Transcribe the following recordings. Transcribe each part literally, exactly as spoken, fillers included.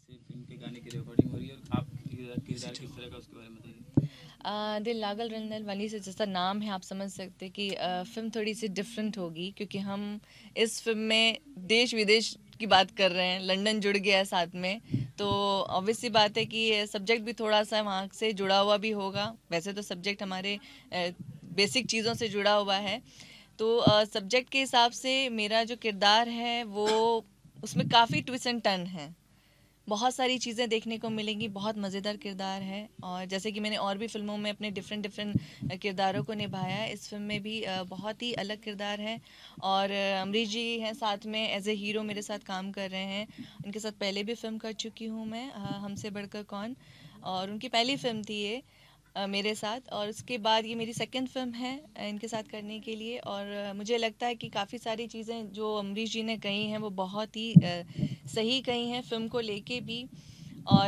जैसे फिल्म के गाने की रिकॉर्डिंग हो रही है और आप किरदार किरदार किस तरह का उसके बारे में बताइए। आ, दिल लागल रंगल वाली से जैसा नाम है आप समझ सकते हैं कि आ, फिल्म थोड़ी सी डिफरेंट होगी क्योंकि हम इस फिल्म में देश विदेश की बात कर रहे हैं, लंदन जुड़ गया है साथ में, तो ऑब्वियस सी बात है कि सब्जेक्ट भी थोड़ा सा वहाँ से जुड़ा हुआ भी होगा। वैसे तो सब्जेक्ट हमारे बेसिक चीज़ों से जुड़ा हुआ है, तो सब्जेक्ट के हिसाब से मेरा जो किरदार है वो उसमें काफ़ी ट्विस्ट एंड टर्न है, बहुत सारी चीज़ें देखने को मिलेंगी, बहुत मज़ेदार किरदार है। और जैसे कि मैंने और भी फिल्मों में अपने डिफरेंट डिफरेंट किरदारों को निभाया है, इस फिल्म में भी बहुत ही अलग किरदार है। और अमरीश जी हैं साथ में, एज ए हीरो मेरे साथ काम कर रहे हैं। इनके साथ पहले भी फिल्म कर चुकी हूँ मैं, हमसे बढ़कर कौन, और उनकी पहली फिल्म थी ये मेरे साथ, और उसके बाद ये मेरी सेकंड फिल्म है इनके साथ करने के लिए। और मुझे लगता है कि काफ़ी सारी चीज़ें जो अमरीश जी ने कही हैं वो बहुत ही सही कही हैं फिल्म को लेके भी, और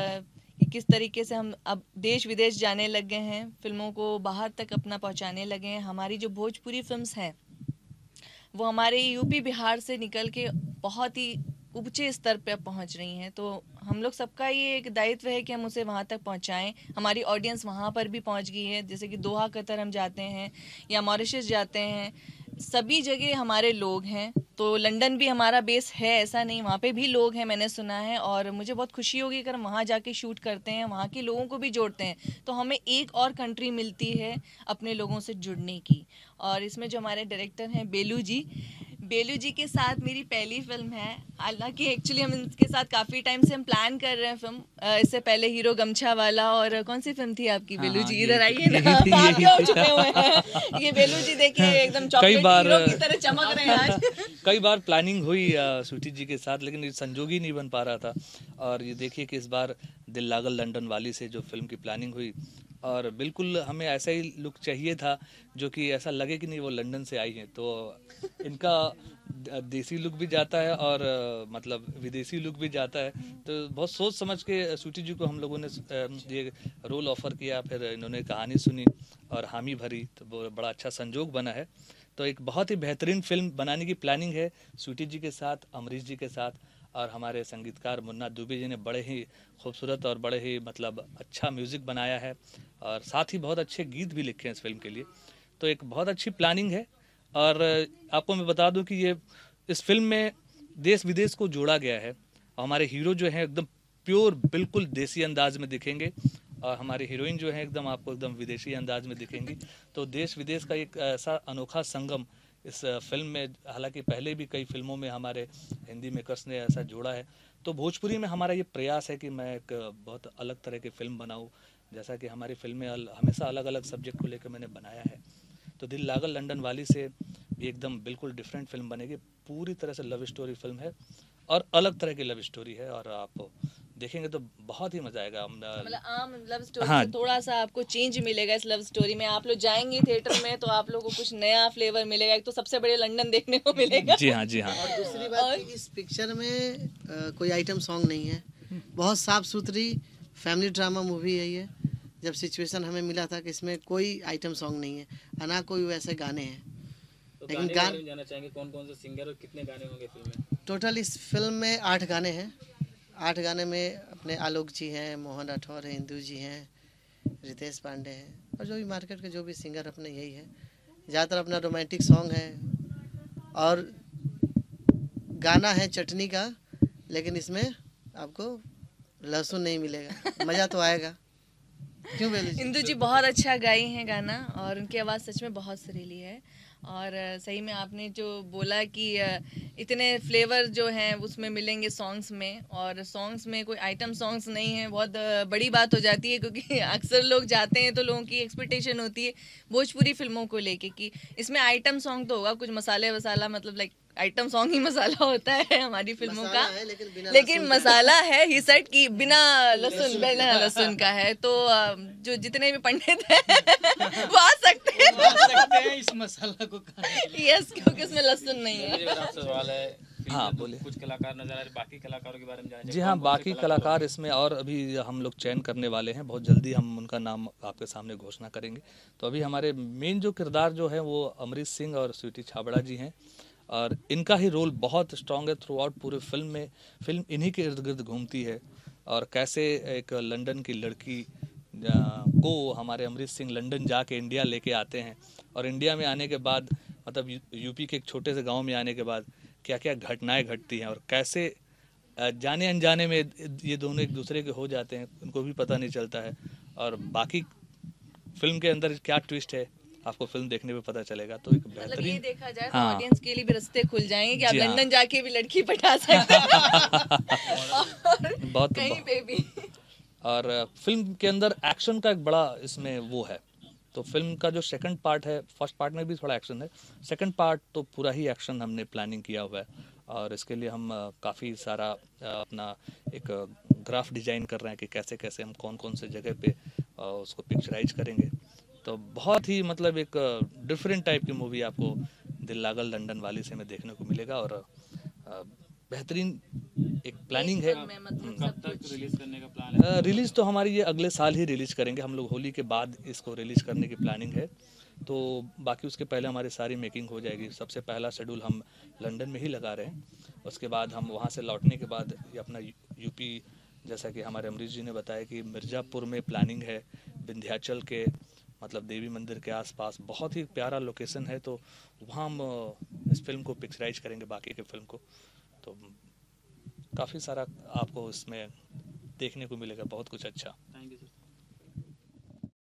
किस तरीके से हम अब देश विदेश जाने लग गए हैं, फिल्मों को बाहर तक अपना पहुंचाने लगे हैं। हमारी जो भोजपुरी फिल्म्स हैं वो हमारे यूपी बिहार से निकल के बहुत ही ऊंचे स्तर पर पहुंच रही हैं, तो हम लोग सबका ये एक दायित्व है कि हम उसे वहाँ तक पहुँचाएँ। हमारी ऑडियंस वहाँ पर भी पहुँच गई है, जैसे कि दोहा कतर हम जाते हैं या मॉरिशस जाते हैं, सभी जगह हमारे लोग हैं। तो लंदन भी हमारा बेस है, ऐसा नहीं, वहाँ पे भी लोग हैं मैंने सुना है, और मुझे बहुत खुशी होगी अगर हम वहाँ जाके शूट करते हैं, वहाँ के लोगों को भी जोड़ते हैं, तो हमें एक और कंट्री मिलती है अपने लोगों से जुड़ने की। और इसमें जो हमारे डायरेक्टर हैं बेलू जी, बेलू जी के साथ मेरी पहली फिल्म है। हालांकि एक्चुअली हम इनके साथ काफ़ी टाइम से हम प्लान कर रहे हैं फिल्म, इससे पहले हीरो गमछा वाला, और कौन सी फिल्म थी आपकी? हाँ, बेलू हाँ, जी इधर आइए ना, यही थी, आप यही क्या हो थी। चुके हुए हैं, ये बेलू जी देखिए एकदम चॉकलेट बार- हीरो की तरह चमक रहे हैं आज। कई बार प्लानिंग हुई अ, स्वीटी जी के साथ, लेकिन ये संजोग ही नहीं बन पा रहा था। और ये देखिए कि इस बार दिल लागल लंदन वाली से जो फिल्म की प्लानिंग हुई, और बिल्कुल हमें ऐसा ही लुक चाहिए था जो कि ऐसा लगे कि नहीं वो लंदन से आई हैं। तो इनका द- देसी लुक भी जाता है और अ, मतलब विदेशी लुक भी जाता है। तो बहुत सोच समझ के स्वीटी जी को हम लोगों ने अ, ये रोल ऑफर किया, फिर इन्होंने कहानी सुनी और हामी भरी, तो वो बड़ा अच्छा संजोग बना है। तो एक बहुत ही बेहतरीन फिल्म बनाने की प्लानिंग है स्वीटी जी के साथ, अमरीश जी के साथ, और हमारे संगीतकार मुन्ना दुबे जी ने बड़े ही खूबसूरत और बड़े ही मतलब अच्छा म्यूज़िक बनाया है, और साथ ही बहुत अच्छे गीत भी लिखे हैं इस फिल्म के लिए। तो एक बहुत अच्छी प्लानिंग है। और आपको मैं बता दूं कि ये इस फिल्म में देश विदेश को जोड़ा गया है। हमारे हीरो जो हैं एकदम प्योर बिल्कुल देसी अंदाज में दिखेंगे, और हमारी हीरोइन जो है एकदम आपको एकदम विदेशी अंदाज में दिखेंगी। तो देश विदेश का एक ऐसा अनोखा संगम इस फिल्म में, हालांकि पहले भी कई फिल्मों में हमारे हिंदी मेकर्स ने ऐसा जोड़ा है, तो भोजपुरी में हमारा ये प्रयास है कि मैं एक बहुत अलग तरह की फिल्म बनाऊं। जैसा कि हमारी फिल्में हमेशा अलग अलग सब्जेक्ट को लेकर मैंने बनाया है, तो दिल लागल लंदन वाली से भी एकदम बिल्कुल डिफरेंट फिल्म बनेगी। पूरी तरह से लव स्टोरी फिल्म है, और अलग तरह की लव स्टोरी है, और आप देखेंगे तो बहुत ही मजा आएगा। मतलब आम लव स्टोरी हाँ, से थोड़ा सा आपको चेंज मिलेगा इस लव स्टोरी में। आप लोग जाएंगे थिएटर में तो आप लोगों को कुछ नया फ्लेवर मिलेगा, एक तो सबसे बड़े लंदन देखने को मिलेगा। जी हाँ, जी हाँ। और दूसरी बात कि इस पिक्चर में आ, कोई आइटम सॉन्ग नहीं है, बहुत साफ सुथरी फैमिली ड्रामा मूवी है ये। जब सिचुएशन हमें मिला था कि इसमें कोई आइटम सॉन्ग नहीं है, और ना कोई वैसे गाने हैं, तो लेकिन गाने के गान बारे में जानना चाहेंगे, कौन कौन से सिंगर और कितने गाने होंगे फिल्म में? टोटल इस फिल्म में आठ गाने हैं। आठ गाने में अपने आलोक जी हैं, मोहन राठौर हैं, इंदू जी हैं, रितेश पांडे हैं, और जो भी मार्केट के जो भी सिंगर अपने यही है। ज़्यादातर अपना रोमांटिक सॉन्ग है, और गाना है चटनी का, लेकिन इसमें आपको लहसुन नहीं मिलेगा, मज़ा तो आएगा। क्यों बेलू जी? इंदु जी बहुत अच्छा गाई हैं गाना, और उनकी आवाज़ सच में बहुत सुरीली है। और अ, सही में आपने जो बोला कि अ, इतने फ्लेवर जो हैं उसमें मिलेंगे सॉन्ग्स में, और सॉन्ग्स में कोई आइटम सॉन्ग्स नहीं है, बहुत अ, बड़ी बात हो जाती है, क्योंकि अक्सर लोग जाते हैं तो लोगों की एक्सपेक्टेशन होती है भोजपुरी फिल्मों को लेके कि इसमें आइटम सॉन्ग तो होगा, कुछ मसाले वसाला, मतलब लाइक आइटम सॉन्ग ही मसाला होता है हमारी फिल्मों का, मसाला है, लेकिन बिना लेकिन लहसुन का। मसाला है ही सेट की बिना लहसुन बिना लहसुन का है। तो अ, जो जितने भी पंडित हैं वो आ सकते हैं, सकते हैं इस मसाला को खाने के लिए। यस, क्योंकि उसमें लहसुन नहीं मुझे है। मेरा आपसे सवाल है, फिल्म हाँ, में तो बोलिए। कुछ कलाकार नजर आ रहे, बाकी कलाकारों के बारे में जानना जी चाहिए। हाँ, कौन कौन से बाकी कलाकार होंगे? इसमें और अभी हम लोग चयन करने वाले हैं, बहुत जल्दी हम उनका नाम आपके सामने घोषणा करेंगे। तो अभी हमारे मेन जो किरदार जो है वो अमरीश सिंह और स्वीटी छाबड़ा जी हैं, और इनका ही रोल बहुत स्ट्रांग है थ्रू आउट पूरे फिल्म में। फिल्म इन्हीं के इर्द गिर्द घूमती है और कैसे एक लंदन की लड़की को हमारे अमरीश सिंह लंदन जाके इंडिया लेके आते हैं और इंडिया में आने के बाद मतलब यूपी के एक छोटे से गांव में आने के बाद क्या क्या घटनाएं घटती हैं और कैसे जाने अनजाने में ये दोनों एक दूसरे के हो जाते हैं, उनको भी पता नहीं चलता है। और बाकी फिल्म के अंदर क्या ट्विस्ट है आपको फिल्म देखने में पता चलेगा। तो एक मतलब बेहतरीन ये देखा जाए तो हाँ। ऑडियंस के लिए भी रास्ते खुल जाएंगे कि आप जी हाँ। लंदन जाके भी लड़की पटा सकते हैं और बहुत कहीं पे भी। और फिल्म के अंदर एक्शन का एक बड़ा इसमें वो है। तो फिल्म का जो सेकंड पार्ट है, फर्स्ट पार्ट में भी थोड़ा एक्शन है, सेकंड पार्ट तो पूरा ही एक्शन हमने प्लानिंग किया हुआ है और इसके लिए हम काफ़ी सारा अपना एक ग्राफ डिजाइन कर रहे हैं कि कैसे कैसे हम कौन कौन से जगह पे उसको पिक्चराइज करेंगे। तो बहुत ही मतलब एक डिफरेंट टाइप की मूवी आपको दिल लागल लंदन वाली से में देखने को मिलेगा और बेहतरीन एक प्लानिंग है। मतलब कब तक रिलीज करने का प्लान है? रिलीज तो हमारी ये अगले साल ही रिलीज करेंगे हम लोग, होली के बाद इसको रिलीज करने की प्लानिंग है। तो बाकी उसके पहले हमारी सारी मेकिंग हो जाएगी। सबसे पहला शेड्यूल हम लंदन में ही लगा रहे हैं, उसके बाद हम वहाँ से लौटने के बाद ये अपना यूपी, जैसा कि हमारे अमरीश जी ने बताया कि मिर्ज़ापुर में प्लानिंग है, विंध्याचल के मतलब देवी मंदिर के आसपास बहुत ही प्यारा लोकेशन है, तो वहाँ हम इस फिल्म को पिक्चराइज करेंगे बाकी के फिल्म को। तो काफ़ी सारा आपको इसमें देखने को मिलेगा, बहुत कुछ अच्छा। Thank you.